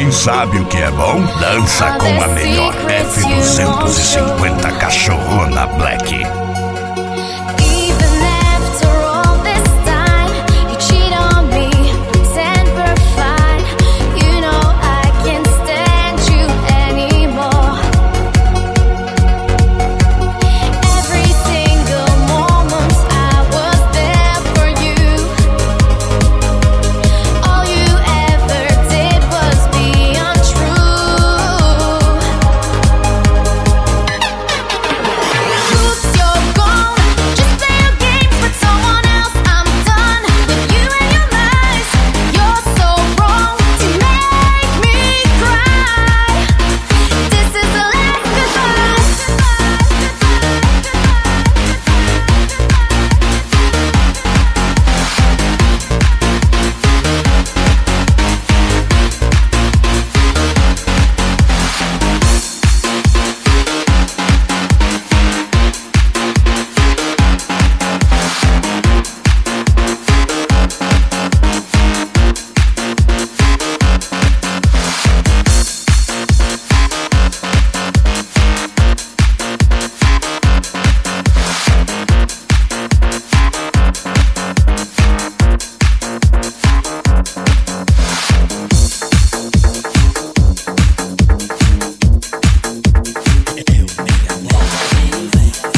Quem sabe o que é bom, dança com a melhor F250 Cachorrona Black.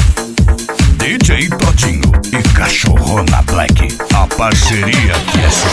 DJ Todynho e Cachorrona Black, a parceria que é sucesso.